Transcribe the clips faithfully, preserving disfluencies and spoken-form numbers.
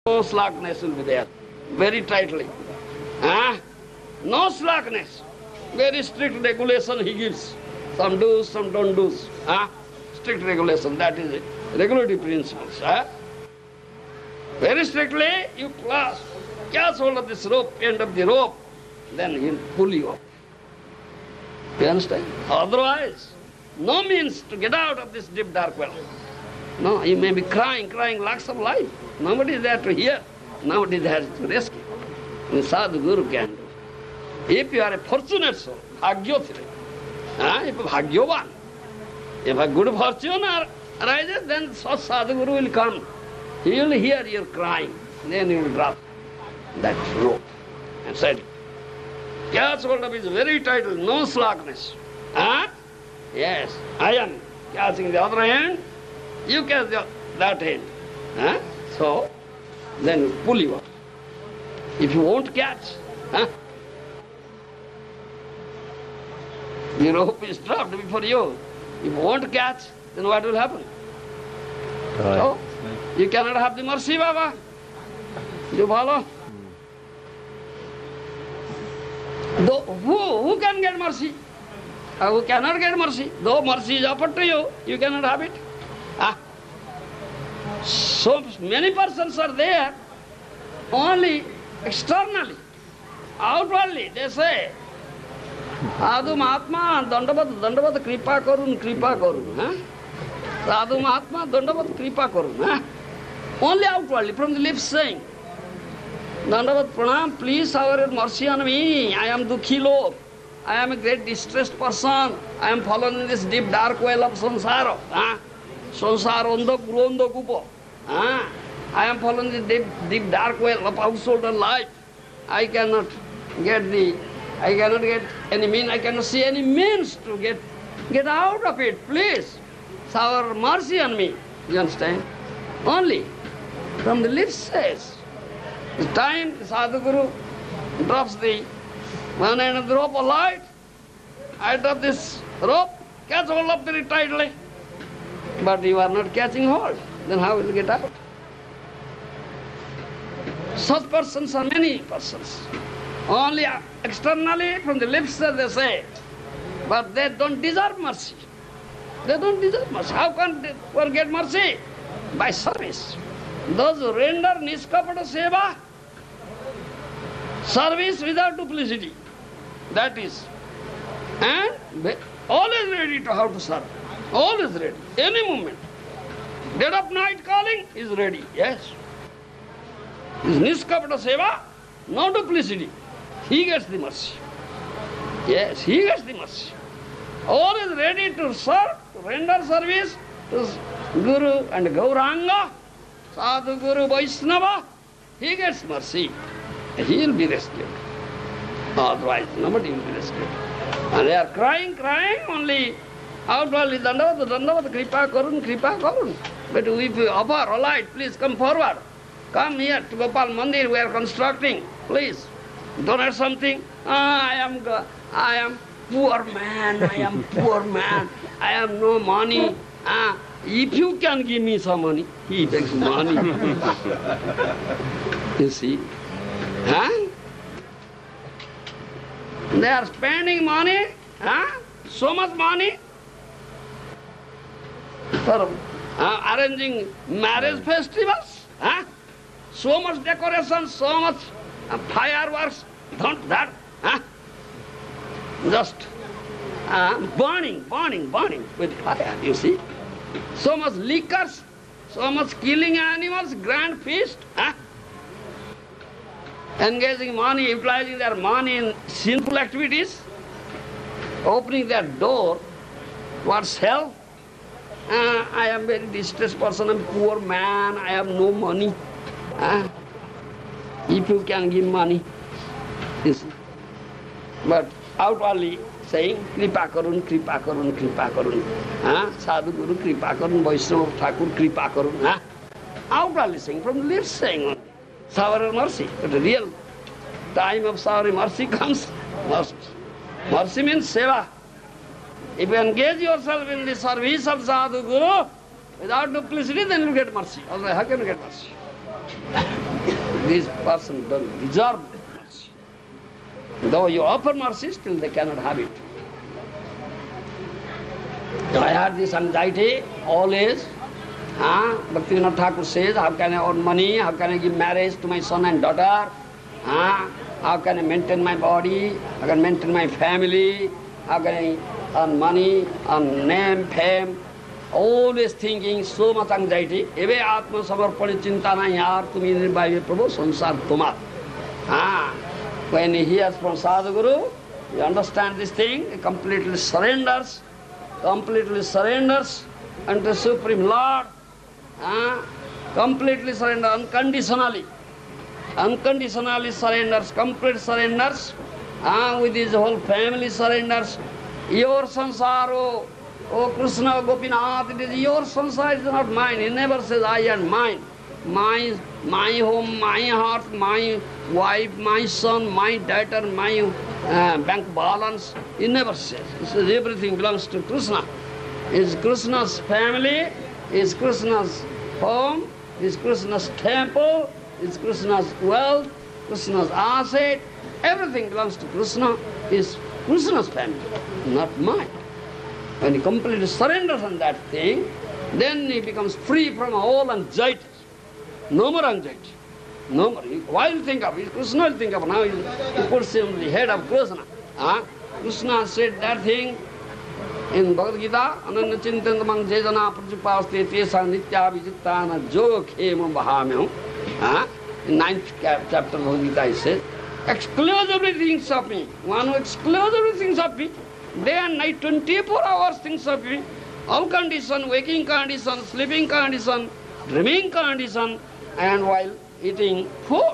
No slackness will be there, very tightly. Huh? No slackness. Very strict regulation he gives. Some do's, some don't do's. Huh? Strict regulation, that is it. Regulative principles. Huh? Very strictly, you clasp, catch hold of this rope, end of the rope, then he'll pull you up. You understand? Otherwise, no means to get out of this deep dark well. No, you may be crying, crying lakhs of life. Nobody is there to hear. Nobody is there to rescue. And Sadhu Guru can do. If you are a fortunate soul, bhagyothire, uh, if bhagyovan, if a good fortune arises, then Sadhu Guru will come. He will hear your crying. Then he will drop that rope and said, catch hold of his very title, no slackness. Huh? Yes, I am catching the other hand, you catch the, that hand. Huh? So, then pull you up. If you won't catch, huh? the rope is dropped before you. If you won't catch, then what will happen? Right. So, you cannot have the mercy, Baba. You follow? Though, who, who can get mercy? Uh, who cannot get mercy? Though mercy is offered to you, you cannot have it. Ah. So many persons are there, only externally, outwardly, they say, Sadhu Mahatma, Dandavat, Dandavat, Kripa Karun, Kripa Karun. Huh? Sadhu Mahatma, Dandavat, Kripa Karun. Huh? Only outwardly, from the lips saying, Dandavat Pranam, please have your mercy on me. I am Dukhi Lord. I am a great distressed person. I am fallen in this deep dark well of samsara. Huh? Sansara ondo gurondo kupo. Huh? I am fallen in the deep, deep dark well of household and life. I cannot get the, I cannot get any means, I cannot see any means to get, get out of it. Please, shower mercy on me. You understand? Only from the lips says. The time the Sadhu Guru drops the one end of the rope of light, I drop this rope, catch hold of very tightly. But you are not catching hold, then how will you get out? Such persons are many persons. Only externally from the lips they say, but they don't deserve mercy. They don't deserve mercy. How can they get mercy? By service. Those who render niskapata seva, service without duplicity, that is, and always ready to how to serve, always ready, any moment. Dead of night calling is ready, yes. Is niskapata seva, no duplicity. He gets the mercy. Yes, he gets the mercy. Always ready to serve, to render service to Guru and Gauranga, Sadhu Guru Vaishnava, he gets mercy. He will be rescued. Otherwise, nobody will be rescued. And they are crying, crying, only outwardly, Dandavat, Dandavat, Kripa Karun, Kripa Karun. But if you offer, all right, please come forward. Come here to Gopal Mandir, we are constructing. Please, donate something. Ah, I am, I am poor man, I am poor man. I have no money. Ah, if you can give me some money, he takes money. You see? Huh? They are spending money, huh? So much money for uh, arranging marriage festivals, huh? So much decoration, so much uh, fireworks, don't that, huh? Just uh, burning, burning, burning with fire, you see? So much liquors, so much killing animals, grand feast, huh? Engaging money, utilizing their money in sinful activities, opening their door towards hell. Uh, I am a very distressed person, I am a poor man, I have no money. Uh, if you can give money, you see. But outwardly saying, Kripa Karun, Kripa Karun, Kripa Karun. Uh, Sadhu Guru, Kripa Karun, Vaishnava Thakur, Kripa Karun. Uh, outwardly saying, from the lips saying only. Shower mercy. But the real time of shower mercy comes first. Mercy means seva. If you engage yourself in the service of Sadhu Guru without duplicity, then you get mercy. Otherwise, how can you get mercy? this person doesn't deserve mercy. Though you offer mercy, still they cannot have it. I had this anxiety always. Huh? Bhaktivinoda Thakur says, how can I earn money? How can I give marriage to my son and daughter? Huh? How can I maintain my body? How can I maintain my family? How can I earn money, earn name, fame? Always thinking, so much anxiety. Eve atma samarpani chintana yaar tumi nirbhaive prabhu sansar tumar. Ah, when he hears from Sadhu Guru, he understands this thing, he completely surrenders, completely surrenders unto Supreme Lord, ah, completely surrender unconditionally. Unconditionally surrenders, complete surrenders, ah, with his whole family surrenders. Your sansaro, oh Krishna, Gopinath, it is your sansar, it is not mine. He never says I and mine. My, my home, my heart, my wife, my son, my daughter, my uh, bank balance. He never says. He says everything belongs to Krishna. Is Krishna's family, is Krishna's home, is Krishna's temple, is Krishna's wealth, Krishna's asset. Everything belongs to Krishna, is Krishna's family, not mine. When he completely surrenders on that thing, then he becomes free from all anxiety. No more anxiety. No more. Why will think of it? Krishna will think of it. Now he puts him on the head of Krishna. Huh? Krishna said that thing in Bhagavad Gita, Ananya Chintantamang Jejana Prajupaste Tesa Nitya Vijittana Jo Khemam Bahamyam. In ninth chapter of Bhagavad Gita he says, exclude everything of me. One who excludes everything of me, day and night, twenty-four hours things of me, all condition, waking condition, sleeping condition, dreaming condition, and while eating food.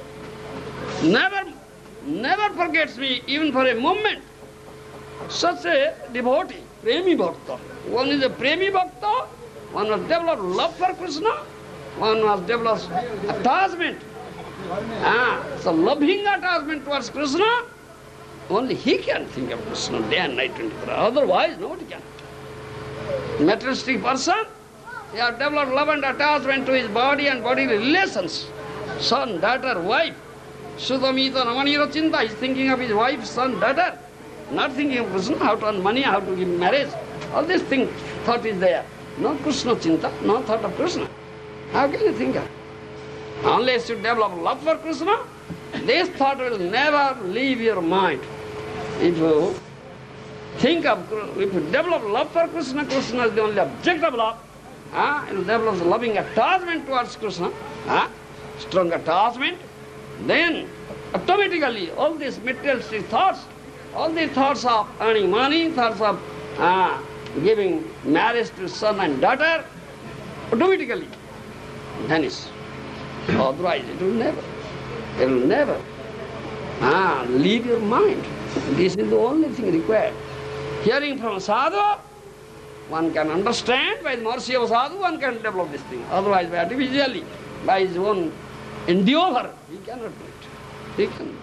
Never, never forgets me, even for a moment. Such a devotee, premi bhakta. One is a premi bhakta, one has developed love for Krishna, one has developed attachment. Ah, so loving attachment towards Krishna, only he can think of Krishna day and night twenty-four hours. Otherwise, nobody can. Materialistic person, he has developed love and attachment to his body and body relations. Son, daughter, wife. Sudamita Namanira Chinta, he is thinking of his wife, son, daughter. Not thinking of Krishna, how to earn money, how to give marriage. All these things, thought is there. No Krishna Chinta, no thought of Krishna. How can you think of it? Unless you develop love for Krishna, this thought will never leave your mind. If you think of, if you develop love for Krishna, Krishna is the only object of love. Ah, you develop a loving attachment towards Krishna, ah, strong attachment, then automatically all these materialistic thoughts, all these thoughts of earning money, thoughts of ah, giving marriage to son and daughter, automatically vanish. Otherwise it will never, it will never ah, leave your mind. This is the only thing required. Hearing from sadhu, one can understand, by the mercy of sadhu, one can develop this thing. Otherwise, by artificially, by his own endeavor, he cannot do it. He cannot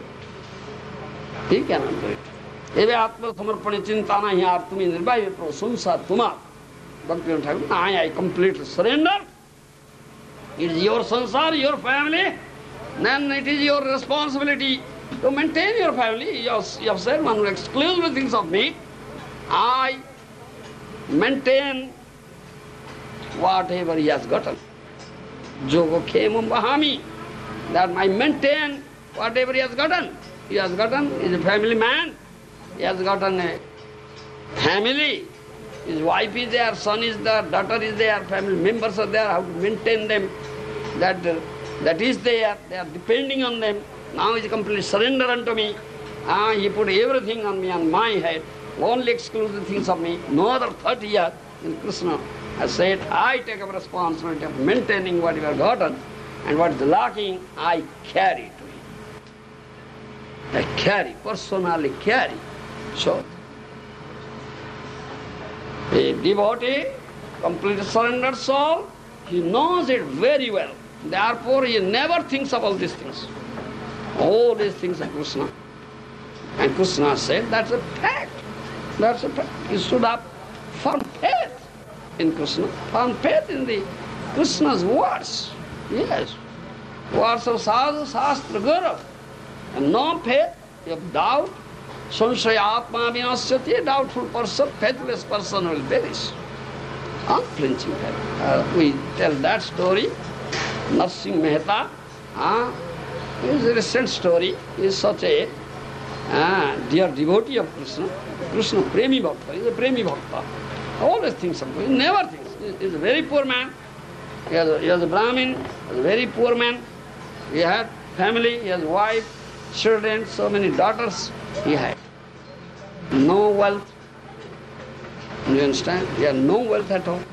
do it. He cannot do it. Eve atma samarpani chintana hi artumi nirbhaive pro samsar tumar. Bhaktivinoda Thakur, I, I completely surrender. It is your sansar, your family, then it is your responsibility to maintain your family. You have, you have said, one who exclusively thinks of me, I maintain whatever he has gotten. Jogo khemam bahami, that I maintain whatever he has gotten. He has gotten, he is a family man, he has gotten a family, his wife is there, son is there, daughter is there, family members are there, how to maintain them, that, uh, that is there, they are depending on them. Now he is completely surrender unto me. Ah, he put everything on me, on my head, only exclusive things of me, no other thought here. And Krishna has said, I take up responsibility of maintaining what you have gotten, and what is lacking, I carry to him. I carry, personally carry. So, a devotee, completely surrendered soul, he knows it very well. Therefore, he never thinks of all these things. All these things are Krishna. And Krishna said, that's a fact. That's a fact. You should have firm faith in Krishna, firm faith in the Krishna's words. Yes. Words of Sadhu, Sastra, Guru. And no faith, you have doubt. Sanshaya atma vinasyati, doubtful person, faithless person will perish. Unflinching faith. Uh, we tell that story. Narasimgha Meheta, uh, is a recent story, he is such a uh, dear devotee of Krishna. Krishna Premi Bhakta, he is a Premi Bhakta. Always thinks of Krishna, he never thinks. He is a very poor man. He has a, he has a Brahmin, he is a very poor man. He had family, he has wife, children, so many daughters he had. No wealth. You understand? He had no wealth at all.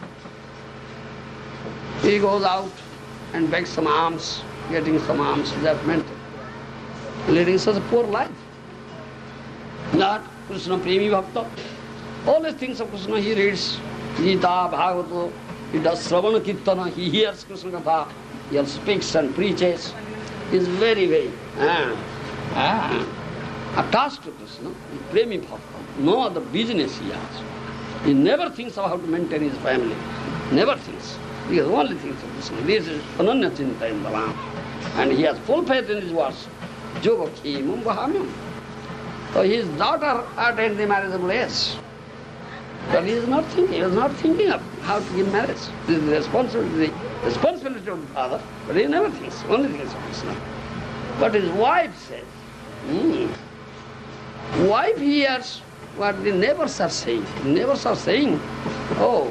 He goes out and begs some alms, getting some alms, that meant leading such a poor life. Not Krishna Premi Bhakta. All the things of Krishna he reads, Gita, Bhagavata, he does Sravana Kirtana, he hears Krishna Katha, he speaks and preaches. He is very, very ah, ah, attached to Krishna, Premi Bhakta. No other business he has. He never thinks of how to maintain his family. Never thinks. He has only thinks of Krishna. This is Ananya Chinta in the Ram. And he has full faith in his words. Yoga Khimam Vahamyam. So his daughter attained the marriageable age. But he is not thinking, he was not thinking of how to give marriage. This is the responsibility, the responsibility of the father, but he never thinks, only thinks of Krishna. But his wife says, hmm. Wife hears what the neighbors are saying. The neighbors are saying, oh,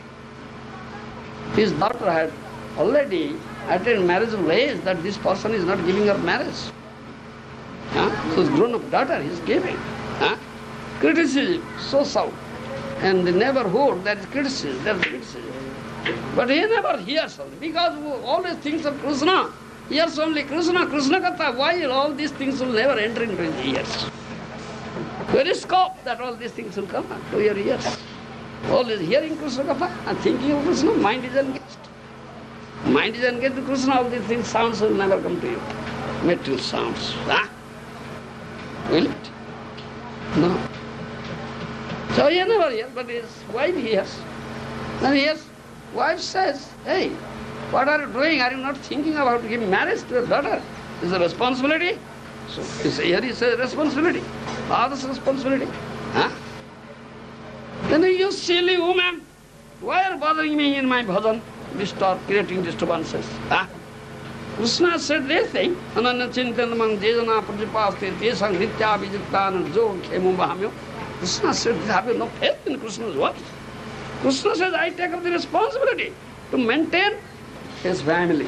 his daughter had already attained marriageable age, that this person is not giving her marriage. Huh? So his grown-up daughter he is giving. Huh? Criticism, so south. And the neighborhood, there is criticism, there is criticism. But he never hears only, because always thinks of Krishna. Hears only Krishna, Krishna Katha. Why all these things will never enter into his ears? There is scope that all these things will come to your ears. Always hearing Krishna Katha and thinking of Krishna, mind is engaged. Mind is engaged to Krishna, all these things, sounds will never come to you. Material sounds. Huh? Will it? No. So he never hears, but his wife hears. Then he hears, wife says, hey, what are you doing? Are you not thinking about to give marriage to your daughter? Is a responsibility? So here he says responsibility. Father's responsibility. Huh? Then you silly woman, why are you bothering me in my bhajan? We start creating disturbances. Huh? Krishna said this thing, Ananya Chintanamang Jejana Prajipaste Tesang Nitya Vijitana Jo Khemum Bahamyo. Krishna said, have you no faith in Krishna's words? Krishna says, I take up the responsibility to maintain his family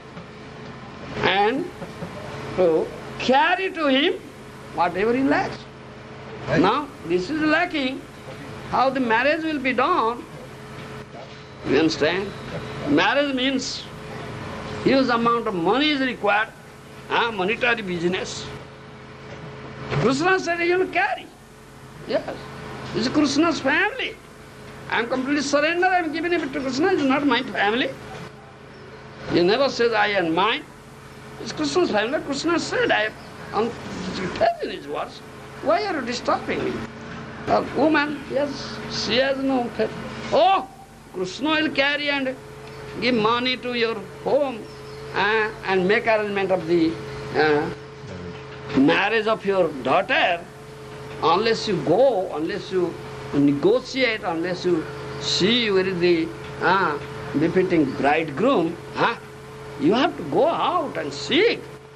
and to carry to him whatever he lacks. Right. Now, this is lacking. How the marriage will be done? You understand? Marriage means huge amount of money is required, uh, monetary business. Krishna said he will carry. Yes, this is Krishna's family. I am completely surrendered, I am giving it to Krishna, it is not my family. He never says I and mine. It's Krishna's family. Krishna said, I am faith in his words. Why are you disturbing me? A woman, yes, she has no faith. Oh, Krishna will carry and give money to your home uh, and make arrangement of the uh, marriage of your daughter. Unless you go, unless you negotiate, unless you see with the uh, befitting bridegroom, huh? You have to go out and seek.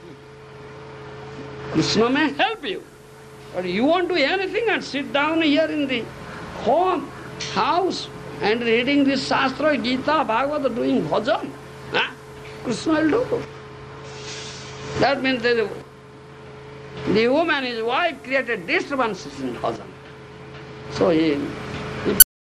Krishna may help you. But you won't do anything and sit down here in the home, house, and reading this Shastra, Gita, Bhagavata, doing bhajan. Huh? Krishna will do. That means that the woman, his wife, created disturbances in bhajan. So he